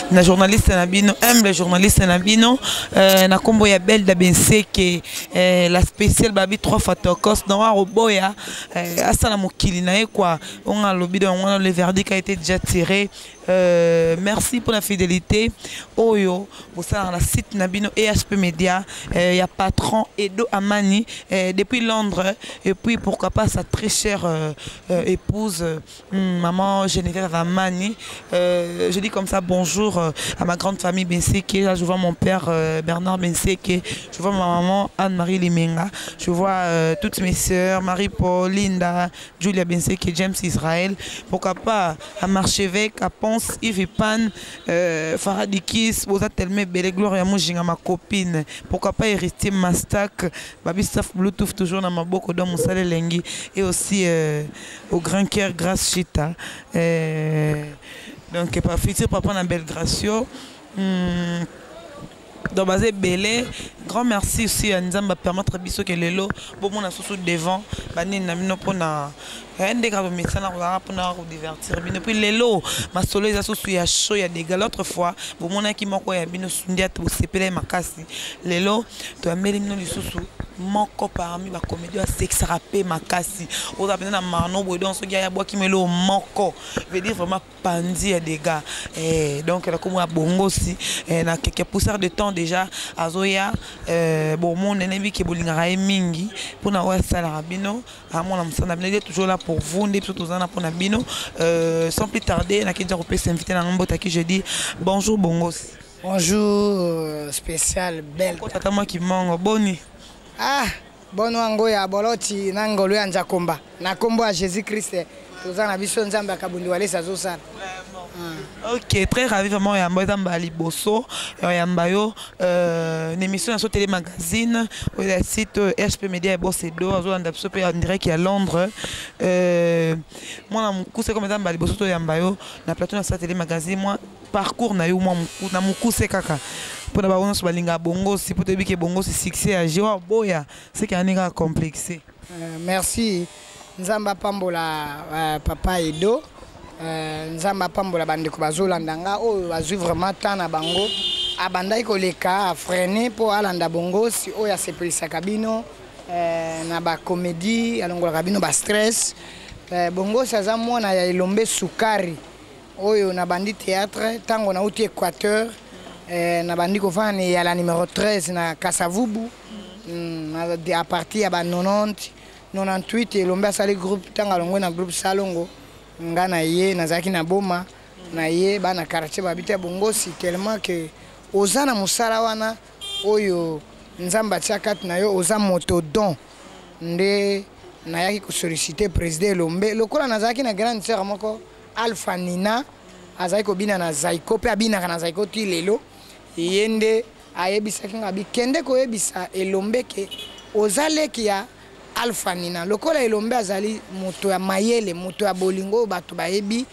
na journaliste Nabino, humble journaliste Nabino, na combo ya belle d'Abenseke, la spéciale babi 3 photocos, dans Roboya, Asana Mokili na quoi, on a le verdict a été déjà tiré. Merci pour la fidélité. Oyo, vous savez, la site Nabino EHP Media, il y a patron Edo Amani depuis Londres, et puis pourquoi pas sa très chère épouse, maman Geneviève Amani. Je dis comme ça bonjour à ma grande famille Benseke. Là, je vois mon père Bernard Benseke, je vois ma maman Anne-Marie Limenga, je vois toutes mes sœurs, Marie-Paul, Linda, Julia Benseke, James Israël. Pourquoi pas à Marchevêque, à Ponce, Yves Pan, Faradikis, vous êtes tellement belle, Gloria Mojinga, ma copine. Pourquoi pas héritier Mastak, Babi Staff Bluetooth, toujours dans ma boko dans Moussale Lengi, et aussi au Grand Cœur Grâce Chita. Donc, pas futur papa na belle Gracio. Donc, basé Belé, grand merci aussi à Nzamba permettre biso que lelo bon mon sous devant bani na mino pona un des gars médecins là pour nous divertir bino puis lelo ma solo ils sous ya chaud ya des gars l'autre fois bon mon qui moko ya bino sundia to sepele makasi lelo to ameli mino lisusu moko parmi ba comédie à sexe rapé makasi on a na marno boy donc so ya bois qui melo moko veut dire vraiment pandi ya des gars donc la comme bongo aussi na quelques poussières de temps déjà azoya bon mon ennemi qui bolingara mingi pour na wa sala rabino à mon amsana bino toujours là pour vous ndé surtout za na pour na bino sans plus tarder na kinja ko s'inviter na ngombo taki je dis bonjour bongos. Bonjour spécial belle tata moi qui mango boni bon wango ya boloti na ngolo ya njakomba na kombo à Jésus Christ tozana biso nzambe akabundi wale sazo sana. Ok, très ravi vraiment ya mboza mbali boso ya mbayo une émission sur télé magazine au site HP Media et Bossedo azo anda biso pe en direct à Londres moi na mukuse comme mbali boso to ya mbayo na plateau na télé magazine moi parcours na yo moi na mukuse kaka pour na ba balinga bongo si pour te bi ke bongo c'est succès à Joa boya c'est qu'il y a un complexé. Merci nzamba pambola papa Edo nzamba pambola bandeko bazolanda nga oyo bazwi vraiment temps na bango abandai koleka freiner po alanda bongo si oyo asepelisaka bino na ba comédie alongolaka bino ba stress bongo saza mwana ya Elombe Sukari oyo na bandi théâtre tango na uti Équateur na bandi kofana ya la numéro 13 na Kasavubu à partir ya ba 90 98 Elombe asali groupe tanga longo na groupe Salongo nga na ye nazaki na boma na ye bana quartier babita bongosi tellement que ozana musala wana oyo nzamba tshakati na yo oza motodon nde nayaki ko solliciter président Elombe lokola nazaki na grande sœur moko Alpha Nina azaki ko bina na Zaiko pe abina na Zaiko ti lelo yende ayebisaki ngabi kende ko yebisa Elombe ke ozaleki ya Alpha Nina lokola Elombe azali moto ya mayele moto ya bolingo bato bayebi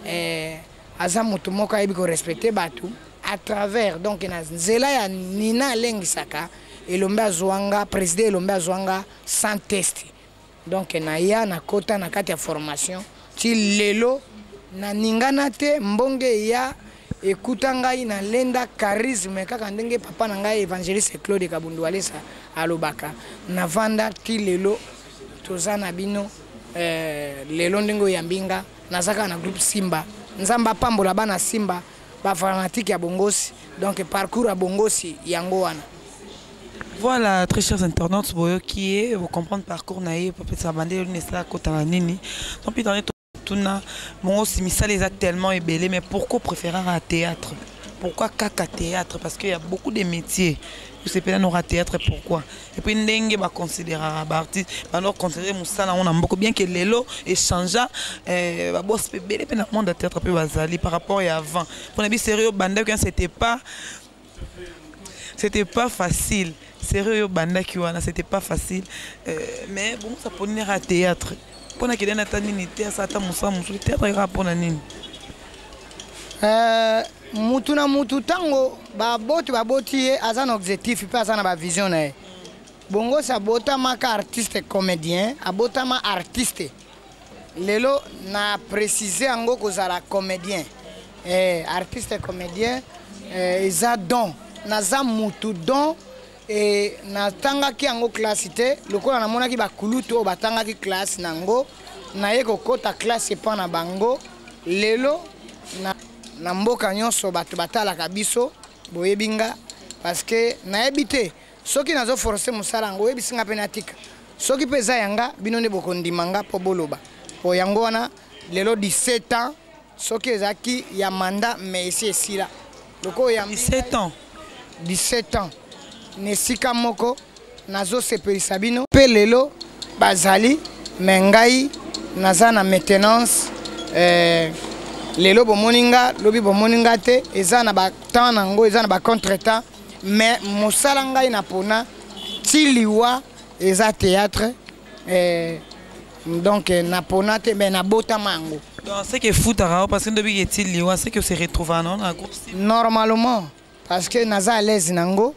aza moto moko ayebi ko respecter bato à travers donc na nzela ya Nina lengisaka Elombe azwanga président Elombe azwanga sans test donc na ya na kota na kati ya formation ti lelo na ningana te mbonge ya ekuta ngai na lenda charisme kaka ndenge papa na ngai évangéliste Claude Kabundu Walesa alobaka na vanda ti lelo tozana bino lelo ndenge ya mbinga nazaka na groupe Simba nzamba pambola bana Simba ba fanatique ya bongosi donc parcours à bongosi yango wana. Voilà, très chers internautes, qui est vous comprendre parcours naïe peut-être ça bandé une ça kota nini tant pis dans tuna mon aussi misal les actes tellement ébélé mais pourquoi préférer un théâtre? Pourquoi caca théâtre? Parce qu'il y a beaucoup de métiers. Je sais pas n'aura théâtre pourquoi. Et puis n'engue va considérer artiste, alors considérer Moussa on a beaucoup bien que l'élo échangea va boss bébé le monde de théâtre peu bazali par rapport à avant. Pour les sérieux banda que c'était pas facile. Sérieux banda qui wana c'était pas facile mais bon ça pour venir à théâtre. Pour na kidena tanini théâtre ça Moussa Moussa théâtre ira pour na nini? Mutu na mutu tango baboti azan objectif pe azana ba vision na bongo sa bota maka artiste comédien abota ma artiste lelo na préciser ango kozala comédien artiste et comédien eza don naza mutu don et natangaki yango classe te lokola namonaki bakulutu oyo batangaki classe nango naye kokota classe epa na bango lelo na mboka nyonso bato batalaka biso boyebi nga parce que nayebi te soki nazoforce mosala yango oyebisi nga mpe natika soki mpe eza yanga bino nde bokondima nga mpo boloba po yango wana lelo 17 ans soki ezalaki ya manda mais esi esila loko ya 17 ans 17 ans nesika moko nazosepelisa bino mpe lelo bazali me ngai naza na maintenance lelo bomoni nga lobi bomoni nga te eza na batemps nango eza na bacontretemps mais mosala ngai na pona ti liwa eza théâtre donc na pona te mais nabotama yango c'est que foutara parce que ndobi eti liwa c'est que se retrouve dans un groupe normalement parce que naza à l'aise nango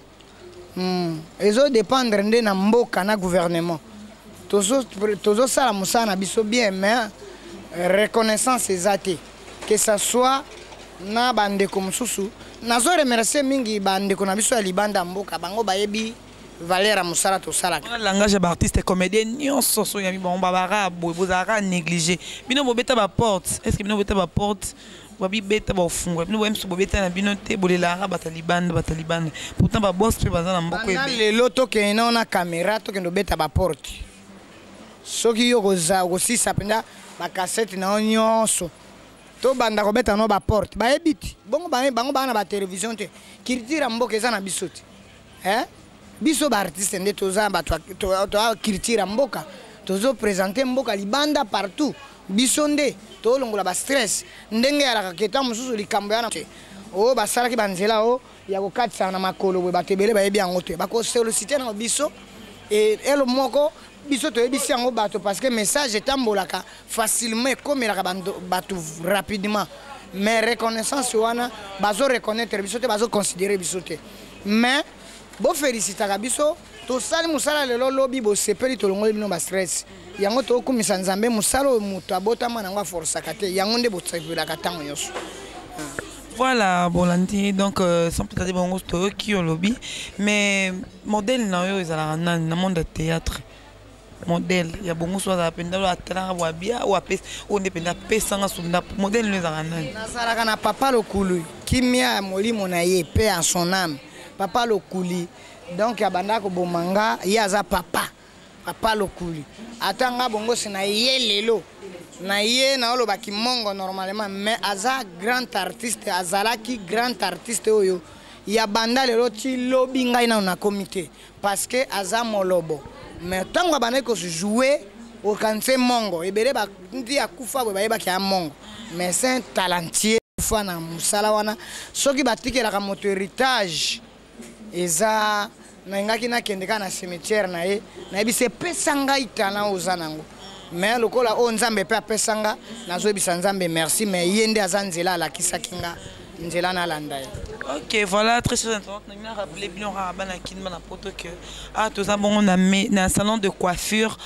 ezo dépendre nde na mboka na gouvernement tozosala mosala na biso bien mais reconnaissance eza te que ça soit na bandeko mosusu nazo remercier mingi bandeko na biso ya libanda mboka bango bayebi valeur mosala tosalaka langage ya baartiste comédien nyonso so ya bon babara bozalaka négligé bino bobeta baporte est ce que bino bobeta baporte babi beta bafungwa bino boyemso bobeta na bino te bolelaka batalibanda pourtant baboss mpe baza na mboko ebe lelo tokende na caméra tokende obeta baporte soki yo kosisa mpenza bakasete na yo nyonso tobanda kobeta no baporte bayebi ti bango baa na batelevizio te culture ya mboka eza na biso te biso baartiste nde toza bato culture ya mboka tozopresente mboka libanda partout biso nde tolongola bastress ndenge yalaka keta mosusu likambo yana te oyo basalaki banzela oyo ya kokatisa na makolo boye bato ebele bayebi yango te bakosolosite na biso elo moko biso toyebisi yango bato parce que message etambolaka facilement ekomelaka bato rapidement mais reconnaissance wana bazoreconnaître biso te bazoconsidere biso te mais bofelicitaka biso tosali mosala lelo lobi bosepeli tolongoli bino bastress yango tokumisa nzambe mosala oyo moto abotama nango aforsaka te yango nde bosepelaka ntango nyonso. Voilà, Bolandi, donc sans peut-être bon story qui au lobby, mais modèle na yo ezala na monde de théâtre. Modèle, il y a beaucoup soit à peine à tala ou bien ou à pes on dépend à pesanga sunda modèle nous ezala na. Nazala kana papa lokulu, kimia molimo na ye paix en son âme. Papa lokuli. Donc ya banda ko bomanga yaza papa. Papa lokuli. Atanga bongo sina ye lelo. Na ye na olo baki mongo normalement mais aza grand artiste azalaki grand artiste oyo ya banda lelo ti lobi ngai na comité parce que aza molobo mais tango bana ko jouer au kanse mongo ebele ba ndi akufa bo bayeba ki a mongo mais c'est un talentueux fa na musala wana soki batikela ka moto héritage eza na ngaki na kendeka na cimetière na ye na bise pesa ngai talent ozanango mais lokola o nzambe pe apesanga nazobisa nzambe merci mais yende azanzela la kisakinga nzela na landa. OK, voilà, très très intéressant. On a rappelé bien Rabana Kinman à poto que tout ça bon on a mis dans un salon de coiffure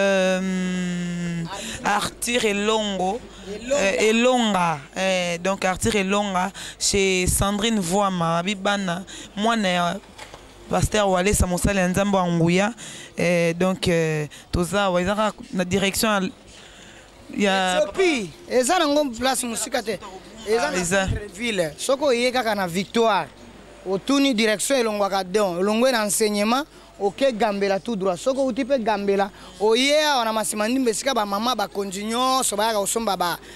Arthur Elongo Elonga donc Arthur Elonga chez Sandrine Voama bibana moi Pasteur Wale Samosale Nzambo Anguya donc tout ça la direction il y a Ethiopie eza nango place musika te eza na ville soko yeka na victoire otuni direction elongwaka don elongwe na enseignement OK gambela tout droit soko utipe gambela oye ona masimandi mbesika ba mama ba konjinyo so ba osomba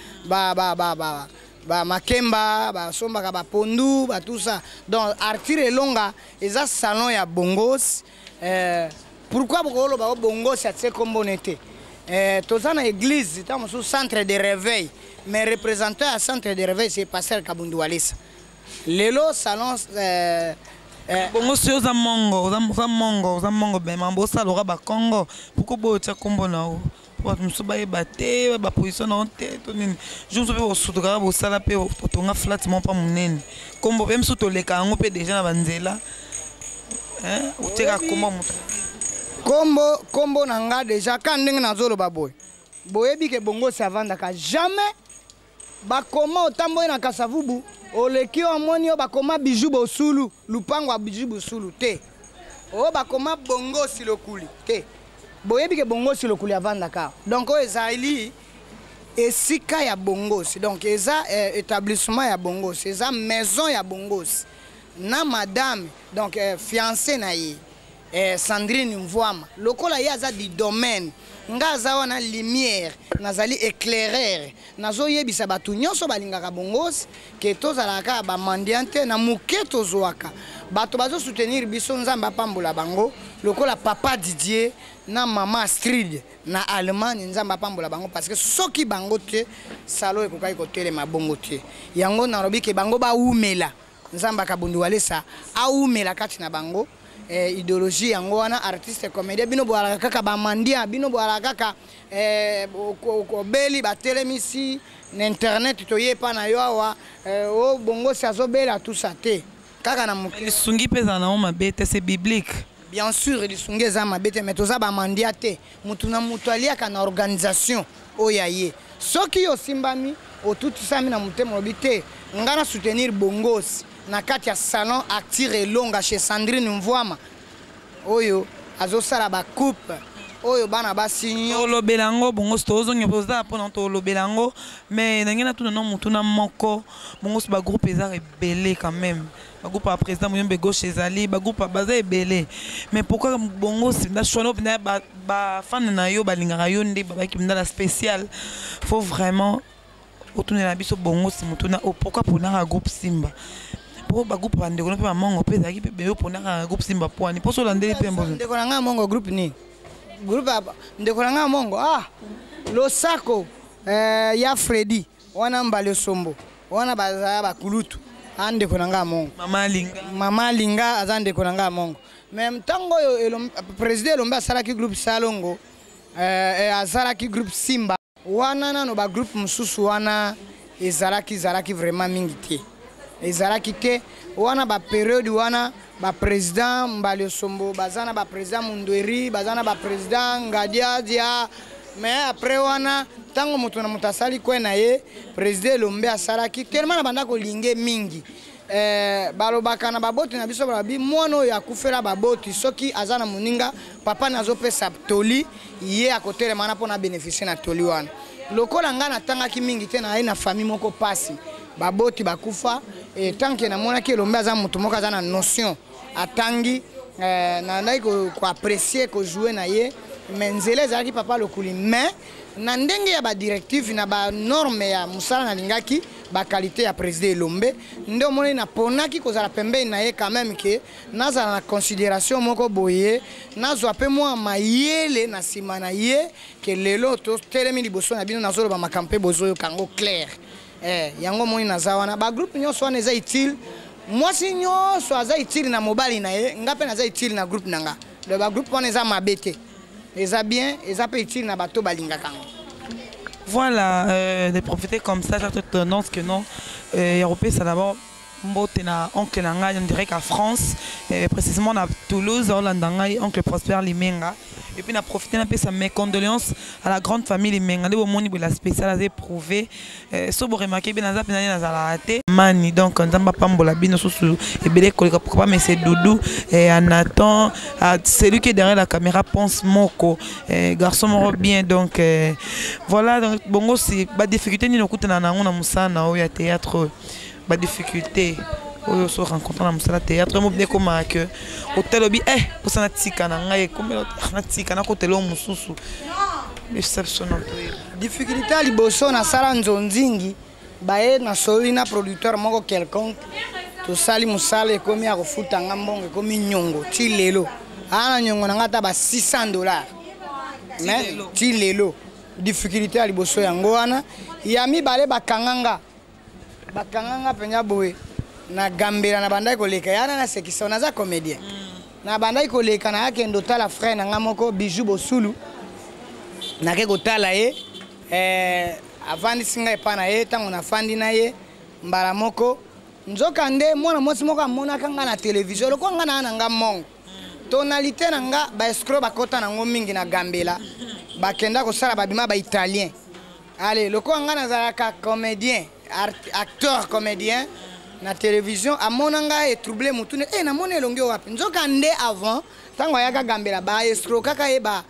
ba makemba ba somba ba pondu ba tout ça donc Arthur Elonga eza salon ya bongos pourquoi bokolo ba bongos ya tse kombonete tozana église tamo sous centre de réveil mais représentant à centre de réveil c'est pasteur Kabundu Walisa lelo salon bongo sio za mongo ben mambo salora ba Congo pourquoi bo tsa kombo na o wa msuba e bate ba position na honte to nini je mso pe o sutuka bo sala pe to nga flat mon pa munene kombo même so to leka ngo pe déjà na banzela o teka kombo mutu kombo na nga déjà quand ndenge na zolo ba boy boyebi ke bongo savanda ka jamais bakoma otamboye na Kasavubu oleki omoni yo bakoma Bijou Bosulu lupango wa Bijou Bosulu te o bakoma Bongosi Lokuli te boyebi ke Bongosi Lokuli avanda ka donc o ezali esika ya Bongosi donc eza établissement ya Bongosi eza maison ya Bongosi na madame donc fiancée na ye Sandrine Mvwama lokola ye aza du domaine nga aza wana lumière nazali éclaireur nazo yebisa batu nyonso balingaka Bongosi ke tozalaka ba mendiante na muke tozwaka bato bazo soutenir biso nzamba pambola bango lokola papa Didier na mama Astrid na Allemagne nzamba pambola bango parce que soki bango te salo ekokai kotelema bongo te yango narobi ke bango ba umela nzamba kabundu walesa aumela kati na bango idéologie yango wana artiste comédien bino boala kaka ba mandia bino boala kaka beli ba telemisi na internet toyepa na yo awa o Bongosi azobela tout ça te kaka na mukili sungi peza na oma bete c'est biblique bien sûr lisungi za mabete mais toza ba mandia te mutu na mutu aliaka na organisation oyaye soki yo simbami otutisami na mutemo obite ngana soutenir Bongosi na kati ya salon Actir Elonga chez Sandrine Mvwama oyo azosala ba coupe oyo bana basinyo lobelango Bongosi tozonge poza pona to lobelango mais nangena tuna no mutuna moko Bongosi ba groupe eza rebelle quand même ba groupe à président Moyombe gauche ezali ba groupe baza ebele mais pourquoi Bongosi na choix ba fan na yo balingaka yo nde ba ki la spécial faut vraiment autourner la biso Bongosi mutuna pourquoi pour na groupe Simba ba groupe bande ko pe mongo pe zaki pe be po na groupe Simba poani po so landeli pe mbozo ndeko nga mongo groupe ni groupe ndeko nga mongo Losako ya Freddy wana mbale sombo wana bazaya bakulutu ande ko nga mongo mama linga azande ko nga mongo même tango yo président Elombe asalaki groupe Salongo azalaki groupe Simba wana nano ba groupe mususu wana ezalaki vraiment mingi te ezalaki te wana ba période wana ba président Mbale Sombo bazana ba président Mundweri bazana ba président Ngadia dia mais après wana tango mutu na mutasali kwena ye président Elombe asalaki tellement na banda ko linge mingi balobaka na baboti na biso babi mono ya kufela baboti soki azana muninga papa nazo pesa toli ye akotele mana pona bénéficier na toli wana lokola ngana tanga ki mingi te na ye na famille moko pasi baboti bakufa et tant que na mona ke Elombe aza mutu moko aza na notion atangi na ndai ko apprécier ko jouer na ye menzele zaki papa lokuli mais na ndenge ya ba directive na ba norme ya musala na lingaki ba qualité ya président Elombe ndo moni na ponaki ko zala pembe na ye quand même que naza na considération moko boye nazo ape moi mayele na sima na ye que lelo to telemi liboso na bino nazolo ba makampe bozo kango clair yango moni nazawana ba groupe nyonso wana eza utile mwasi nyonso aza utile na mobali na ye ngape naza utile na groupe nanga le ba groupe wana eza mabete eza bien eza pe utile na bato balingaka ngo. Voilà, de profiter comme ça, j'ai cette tendance que non, Européen, c'est d'abord na oncle Nanga, on dirait qu'à France, précisément à Toulouse, oncle Prosper Limenga. Et puis on a profité un peu de mes condoléances à la grande famille Limenga. De moment où la spéciale a éprouvé, so vous remarquez bien dans la raté. Mani donc on n'a pas mbola bino sous et belé collègue pourquoi mais c'est Doudou et Nathan, celui qui est derrière la caméra pense Moko, garçon moro bien donc voilà donc bongo c'est pas difficulté ni n'écoute na on a musa na au théâtre ba difficulté oyo so rencontre na musala théâtre mo bien comme que hôtel obi pour ça na tika na ngai comme na tika na hôtel mususu exceptionnel difficulté liboso na sala nzonzingi bae na solina producteur moko quelconque to sali musala komi ya kofuta ngambongo komi nyongo ti lelo ana nyongo na ngata ba $600 mais ti lelo difficulté liboso yango wana ya mibale bakanganga penya boye na gambela na bandai koleka yana na sekisa na za comédien na bandai koleka na yake ndotala frère na ngamoko Bijou Bosulu na ke kotala ye avandi singa epana ye tango na fandi na ye mbala moko nzoka nde mwana mwasi moko amona kanga na télévision loko nga na nga mongo tonalité na nga ba escroc bakota na ngo mingi na gambela bakenda kosala babima ba italien allez loko nga na zalaka comédien acteur comédien na télévision amonanga et troublé mutune na mona elongi wapi nzoka nde avant tango yaka gambela ba estro kaka ye ba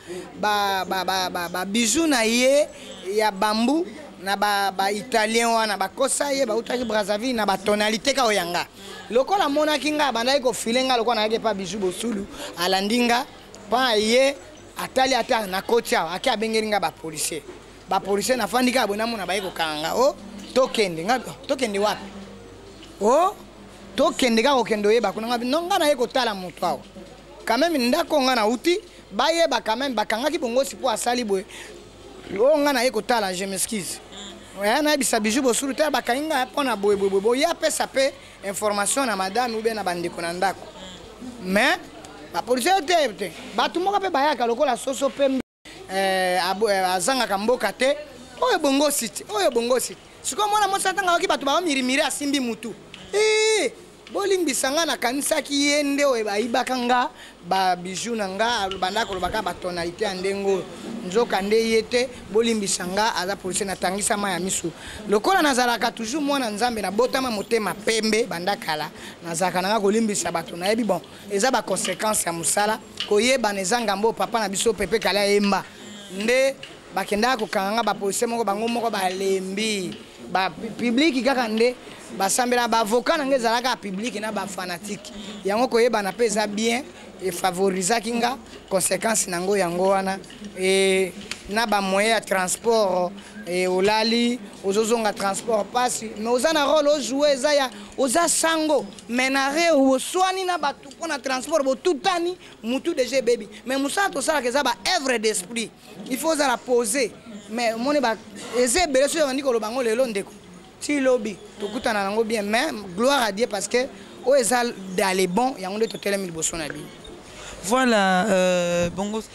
bijou na ye ya bambu na ba italien wana ba kosa ye ba utaki Brazzaville na ba tonalité ka oyanga lokola mona kinga bandai ko filenga lokola na yake pa bijou bosulu alandinga pa ye atali ata na kocha aki abengeringa ba policier na fandika abona mona ba yeko kanga o tokende wapi oh tokende ka kokendo yeba kuna ngapi nonga na yeko tala moto awo quand même ndako nga na uti ba yeba quand même bakanga ki bongo sipo asali boy o nga na yeko tala je m'excuse ouais na bisa bijou bosulu tala bakanga pona boy ya pesa pe information na madame ou bien na bandeko na ndako mais ba policier te batu moko pe bayaka lokola soso pembe azanga kamboka te oyo bongo city siko mwana mosa tanga waki batu ba mirimiri asimbi mutu bolimbisanga na kanisa ki yende oyo bayibaka nga ba bijou na nga bandako lobaka ba tonalité ndengo nzoka nde yete bolimbisanga aza policier na tangisa ma ya misu lokola nazalaka toujours mwana nzambe na botama motema pembe bandakala nazalaka nanga kolimbisa bato na yebi bon eza ba conséquences ya musala koyeba nezanga mbo papa na biso pepe kala yemba nde bakenda ko kanga ba policier moko bango moko ba lembi ba public kaka nde basambela ba avocat na ngezalaka public na ba fanatique yango koyeba na pesa bien et favoriser kinga conséquences nango yango wana et na ba moyen de transport et olali ozozonga transport passe mais ozana rôle o jouer za ya oza sango menare o swani na batu pona transport bo tutani mutu de baby mais musa to sala ke za ba œuvre d'esprit il faut za la poser mais moni ba eze bele so ndiko lo bango lelo ndeko ti lobby to kutana nango bien mais gloire à Dieu parce que o eza dans les bons yango de totela mi boso na bi voilà bongos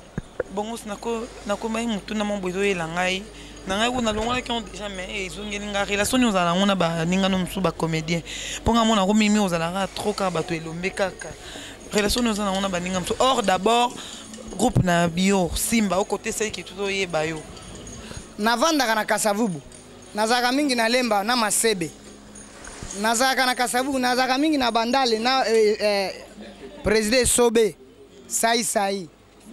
nako mai mutu na mambo ezo elangai nangai kuna longola ki on déjà mais ezongeli nga relation nous ala ngona ba ninga no musu ba comédien ponga mona ko mimi ozala trop ka bato elombe kaka relation nous ala ngona ba ninga musu or d'abord groupe na bio Simba au côté sai ki tuzo yeba yo navanda kana Kasavubu nazaka mingi na Lemba na Masebe nazaka na Kasavubu nazaka mingi na Bandale na président Sobe sai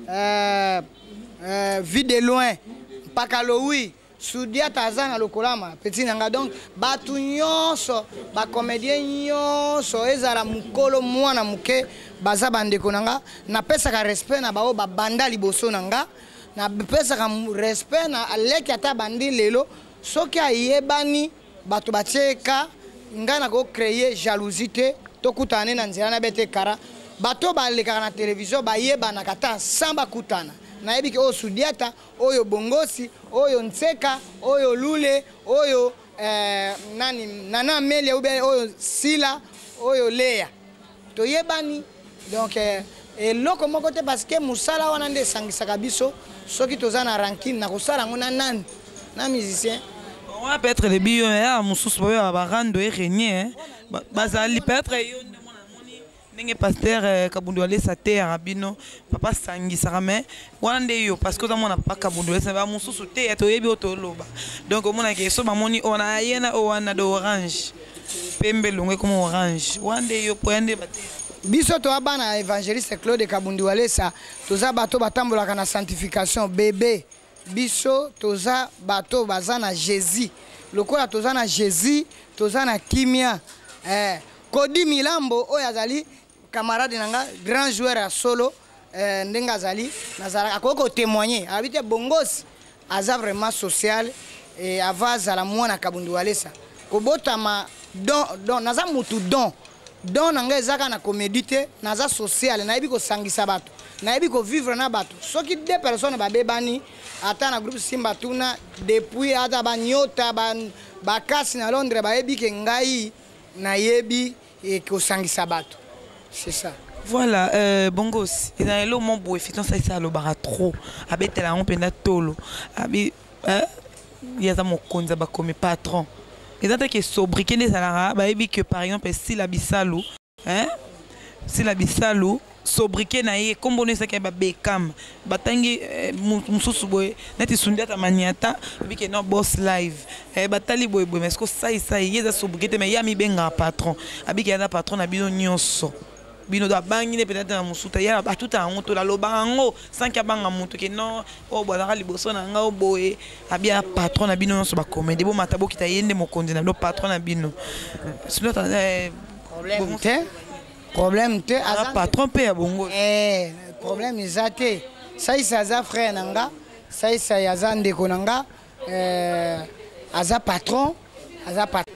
vie de loin pakaloui Soudia Tazana lokolama petit nanga donc batu nyonso ba comédien nyonso ezala mukolo mwana muke baza bandeko nanga na pesa ka respect na bao ba banda liboso nanga na pesa ka respect na aleki ata bandi lelo soki ayebani batu bacheka ngana ko créer jalousie to kutane na nzela na bete kara bato baleka na télévision bayeba na kata samba kutana na yebiki o Sudiata oyo bongosi oyo Nseka oyo Lule oyo nana Melia oyo Sila oyo Lea to yebani donc eloko moko te parce que musala wana nde sangisaka biso soki toza na ranking na kosala ngona nani na musicien on va peut-être les bio ya mususu ba barando et régner bazali peut-être yo ndenge pasteur Kabundu alesa terre bino papa sangisaka mais wana nde yo parce que ozamona papa Kabundu alesa ba mususu te to yebi otoloba donc omona ke so bamoni ona yena o wana de orange pembe longwe comme orange wana nde yo poende bate biso to abana évangéliste Claude Kabundu alesa toza bato batambolaka na sanctification bébé biso toza bato bazana Jésus lokola toza na Jésus toza na kimia Kodi Milambo oyo azali camarade nanga grand joueur à solo ndenga azali nazala akoko témoigner habite bongosi aza vraiment social et avaza mwana Kabundu alesa kobotama don naza mutu don nanga ezaka na comédie naza social na yebi ko sangisa bato na yebi ko vivre na bato soki deux personnes babebani ata na groupe Simba tuna depuis ata banyota bakasi na Londres bayebi ke ngai na yebi et ko sangisa bato c'est ça. Voilà, bongos. Et dans le moment où effectivement ça le bara trop. Avec la on penda tolo. Avec il y a ça mon konza ba comme patron. Et dans que sobriquer les salariés, bah que par exemple si la bisalou, si la bisalou sobriquet na ye kombo ne saka ba Beckham batangi mususu boye neti sundiata maniata bike no boss live batali boye boye mais ko sai yeza sobriquet mais ya mi benga patron abike ya patron na bino nyonso bino da bangine peut-être na musuta ya ba tout en to la lobango sans ka banga mutu ke non o bwana liboso na nga boye abia patron na bino nyonso ba comédie bo matabo kita yende mokonzi na lo patron na bino sinon problème te patron pe ya bongo problème ezate saisa aza frère nanga saisa aza ndeko nanga aza patron